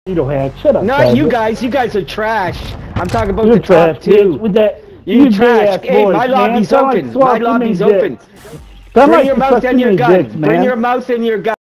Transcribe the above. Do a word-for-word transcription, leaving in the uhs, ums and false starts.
head. Shut up. Not you guys. You guys are trash. I'm talking about You're the top trash, two. With that, you, you trash. Hey, voice, my lobby's man. open. Like my lobby's open. Bring like your mouth and your gun. Dicks, Bring your mouth and your gun.